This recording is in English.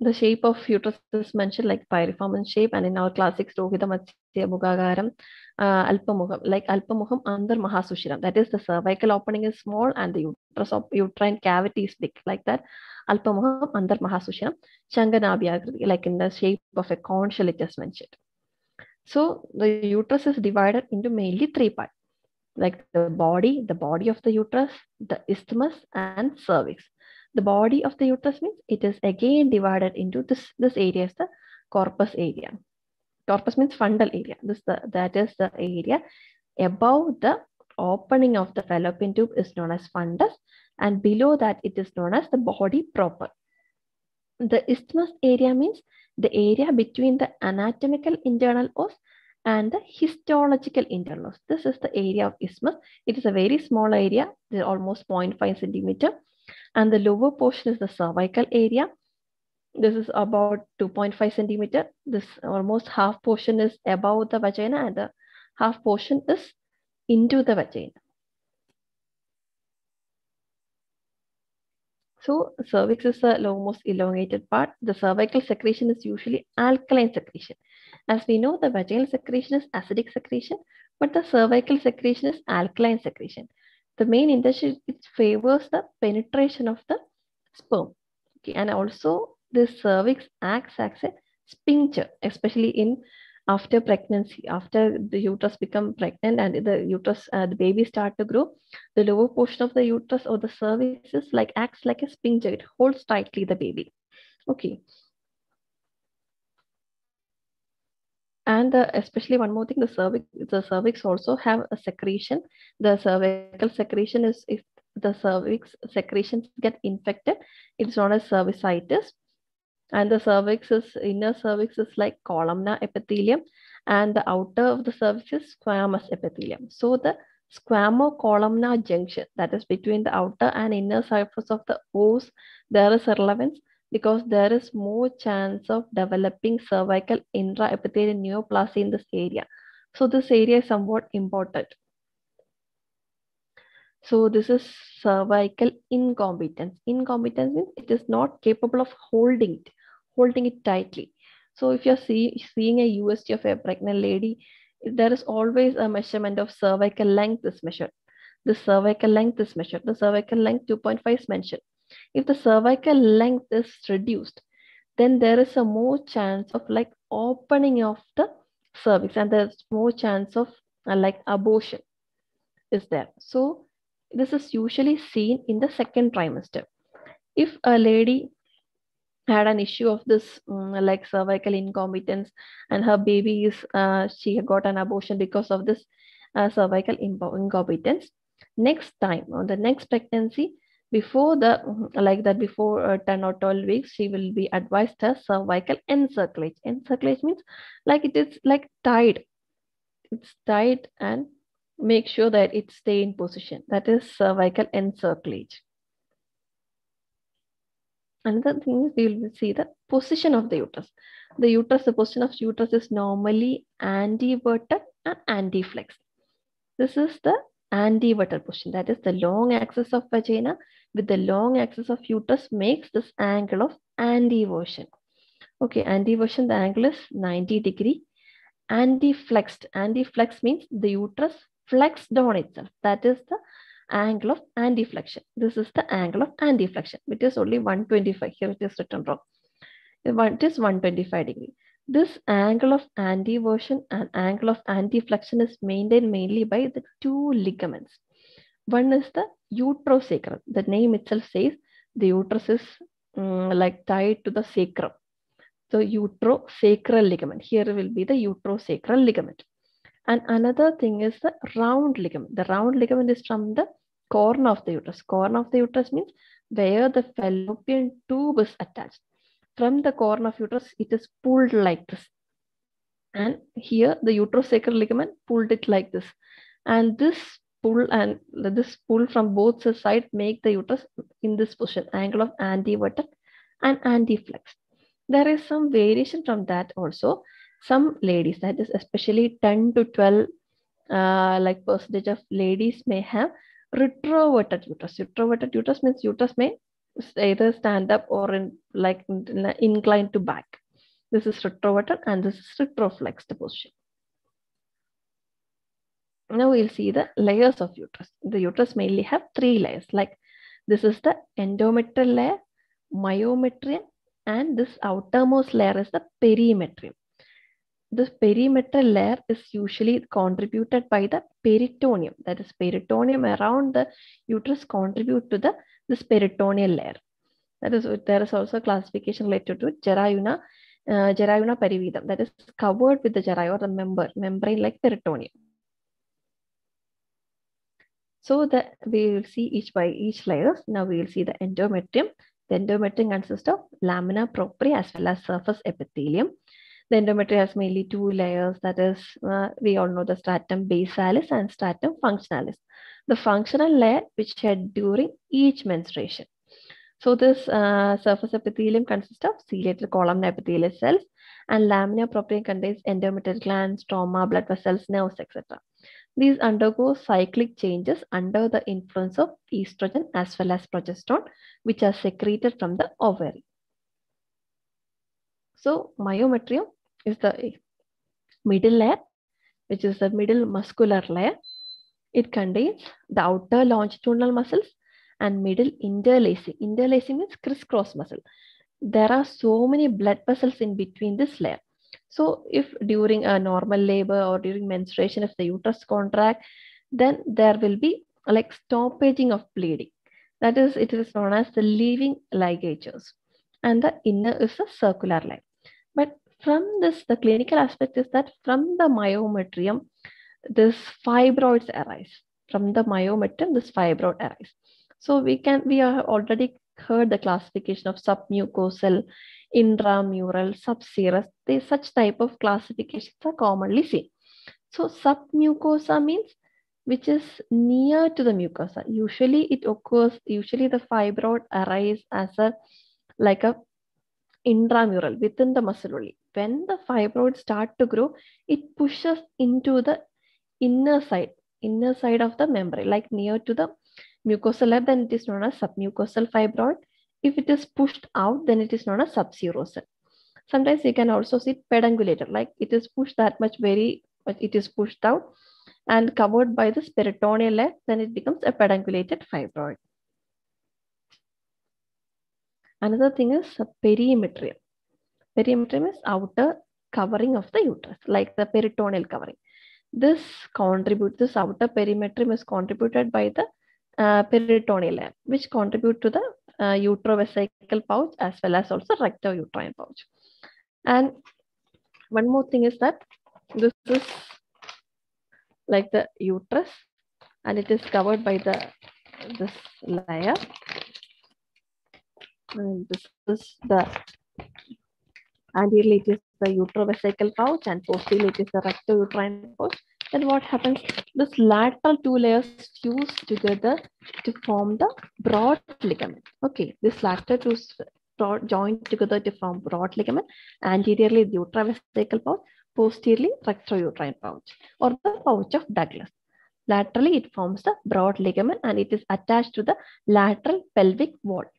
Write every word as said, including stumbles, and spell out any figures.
the shape of uterus is mentioned like piriform in shape, and in our classics, Rohita Matsya Mugagaram, uh, Alpamuham, like Alpamuham under Mahasushram. That is, the cervical opening is small and the uterus of uterine cavity is big, like that. Alpamuham under Mahasushram, Changanabhyakriti, like in the shape of a conch shell, it is mentioned. So the uterus is divided into mainly three parts, like the body, the body of the uterus, the isthmus, and cervix. The body of the uterus means it is again divided into this, this area is the corpus area. Corpus means fundal area. This the, that is the area above the opening of the fallopian tube is known as fundus, and below that it is known as the body proper. The isthmus area means the area between the anatomical internal os and the histological internal os. This is the area of isthmus. It is a very small area, almost zero point five centimeter, and the lower portion is the cervical area. This is about two point five centimeter. This almost half portion is above the vagina, and the half portion is into the vagina. So cervix is the most elongated part. The cervical secretion is usually alkaline secretion. As we know, the vaginal secretion is acidic secretion, but the cervical secretion is alkaline secretion. The main intention, it favors the penetration of the sperm. Okay, and also the cervix acts as a sphincter, especially in after pregnancy, after the uterus become pregnant and the uterus, uh, the baby start to grow, the lower portion of the uterus or the cervix is like acts like a sphincter. It holds tightly the baby. Okay. And uh, especially one more thing, the cervix, the cervix also have a secretion. The cervical secretion is, if the cervix secretions get infected, it's known as cervicitis. And the cervix is, inner cervix is like columnar epithelium, and the outer of the cervix is squamous epithelium. So the squamo-columnar junction, that is between the outer and inner surface of the os, there is relevance because there is more chance of developing cervical intraepithelial neoplasia in this area. So this area is somewhat important. So this is cervical incompetence. Incompetence means it is not capable of holding it, holding it tightly. So if you're see, seeing a U S G of a pregnant lady, there is always a measurement of cervical length is measured. The cervical length is measured. The cervical length two point five is mentioned. If the cervical length is reduced, then there is a more chance of like opening of the cervix, and there's more chance of uh, like abortion is there. So this is usually seen in the second trimester. If a lady had an issue of this um, like cervical incompetence and her baby is uh, she got an abortion because of this uh, cervical incompetence, next time on the next pregnancy, before the like that before uh, ten or twelve weeks, she will be advised her cervical encirclage. Encirclage means like it is like tied, it's tied, and make sure that it stay in position. That is cervical encirclage. Another thing is we will see the position of the uterus. The uterus, the position of uterus is normally anteverted and anteflex. This is the anteverted position. That is the long axis of vagina with the long axis of uterus makes this angle of anteversion. Okay, anteversion, the angle is ninety degree. Anteflexed. Anteflex means the uterus flexed on itself. That is the angle of anteflexion. This is the angle of anteflexion. It is only one twenty-five. Here it is written wrong. It is one twenty-five degree. This angle of anteversion and angle of anteflexion is maintained mainly by the two ligaments. One is the uterosacrum. The name itself says the uterus is um, like tied to the sacrum. The uterosacral ligament. Here will be the uterosacral ligament. And another thing is the round ligament. The round ligament is from the corner of the uterus. Corner of the uterus means where the fallopian tube is attached. From the corner of uterus, it is pulled like this. And here the uterosacral ligament pulled it like this. And this pull and this pull from both sides make the uterus in this position, angle of anteverted and anteflexed. There is some variation from that also. Some ladies, that is especially ten to twelve uh, like percentage of ladies may have retroverted uterus. Retroverted uterus means uterus may either stand up or in, like inclined to back. This is retroverted and this is retroflexed position. Now we'll see the layers of uterus. The uterus mainly have three layers. Like this is the endometrial layer, myometrium, and this outermost layer is the perimetrium. This perimetrial layer is usually contributed by the peritoneum. That is, peritoneum around the uterus contribute to the this peritoneal layer. That is, there is also a classification related to Jarayuna, uh, Jarayuna perividum. That is covered with the Jarayu or the member, membrane like peritoneum. So that we will see each by each layers. Now we will see the endometrium. The endometrium consists of lamina propria as well as surface epithelium. The endometrium has mainly two layers. That is, uh, we all know the stratum basalis and stratum functionalis. The functional layer which shed during each menstruation. So this uh, surface epithelium consists of ciliated columnar epithelial cells, and lamina propria contains endometrial glands, stroma, blood vessels, nerves, et cetera. These undergo cyclic changes under the influence of estrogen as well as progesterone, which are secreted from the ovary. So myometrium is the middle layer, which is the middle muscular layer. It contains the outer longitudinal muscles and middle interlacing. Interlacing means crisscross muscle. There are so many blood vessels in between this layer. So if during a normal labor or during menstruation, if the uterus contract, then there will be like stoppaging of bleeding. That is, it is known as the leaving ligatures. And the inner is a circular line. But from this, the clinical aspect is that from the myometrium, this fibroids arise. From the myometrium, this fibroid arise. So we can, we have already heard the classification of submucosal, intramural, subserous. They, such type of classifications are commonly seen. So submucosa means which is near to the mucosa. Usually it occurs, usually the fibroid arise as a like a intramural within the muscle only. When the fibroids start to grow, it pushes into the inner side, inner side of the membrane, like near to the mucosal layer, then it is known as submucosal fibroid. If it is pushed out, then it is known as subserosal. Sometimes you can also see pedungulated, like it is pushed that much very, but it is pushed out and covered by the peritoneal layer, then it becomes a pedungulated fibroid. Another thing is perimetrium. Perimetrium is outer covering of the uterus, like the peritoneal covering. This contributes, this outer perimetrium is contributed by the uh, peritoneal layer, which contribute to the uh, utrovesical pouch as well as also rectouterine pouch. And one more thing is that this is like the uterus, and it is covered by the this layer. And this is the anteriorly it is the utrovesical pouch, and posteriorly it is the rectouterine pouch. Then what happens? This lateral two layers fuse together to form the broad ligament. Okay, this lateral two broad joined together to form broad ligament. Anteriorly the utrovesical pouch, posteriorly rectouterine pouch, or the pouch of Douglas. Laterally it forms the broad ligament and it is attached to the lateral pelvic wall.